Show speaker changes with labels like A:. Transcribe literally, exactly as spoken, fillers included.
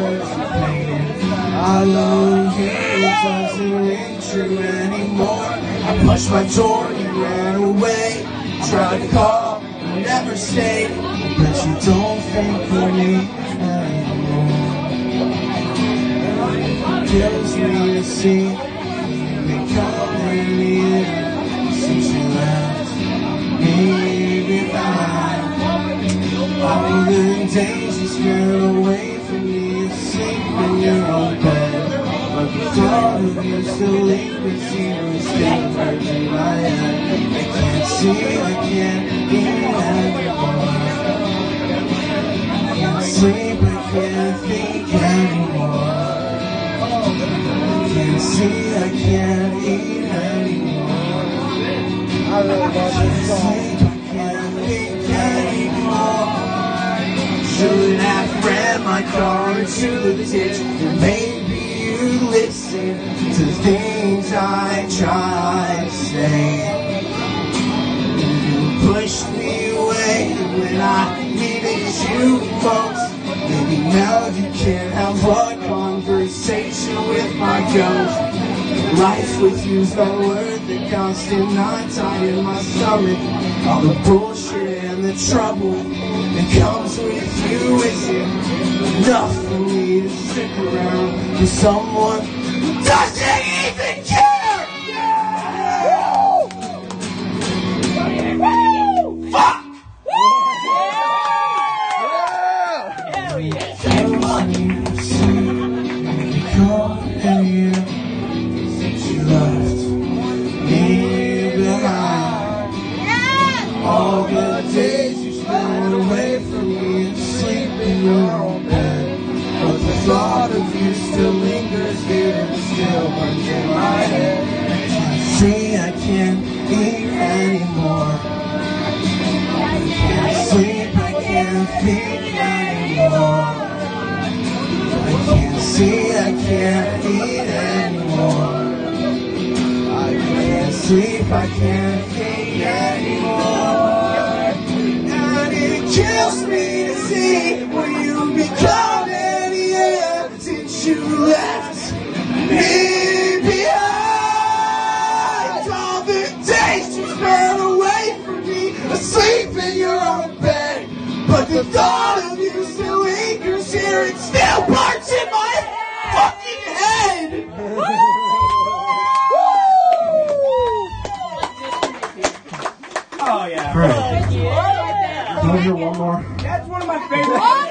A: words you painted. I love you, it doesn't ring true anymore. I pushed my door, you ran away. Tried to call, you never stayed. But you don't think of me anymore. It kills me to see you've become in the end since you left me behind. All the days you spent away from me, asleep in your own bed. But the thought of you still lingers here and still hurts in my head. I can't see, I can't hear anymore. I can't sleep, I can't think anymore. I can't see, I can't eat anymore. I can't sleep, I can't think anymore. Should have ran my car into the ditch, and maybe you'd listen to the things I tried to say. You pushed me away when I needed you most. Maybe now you can't have a conversation with my ghost. Life with you's not worth the constant knot tied in my stomach. All the bullshit and the trouble that comes with you isn't enough for me to stick around with someone who doesn't even care! Yeah! Fuck! Hell yeah! Since you left me behind. All the days you spent away from me and sleep in your own bed. But the thought of you still lingers here and still burns in my head. I can't see, I can't eat anymore. I can't sleep, I can't think anymore. I can't see, I can't eat anymore. I can't sleep, I can't think anymore. And it kills me to see what you become in the end since you left me behind. All the days you spent away from me, asleep in your own bed. But the thought of you still lingers here and still burns in my fucking head.
B: Oh yeah.
A: Great. Can I hear one more?
B: That's one of my favorites.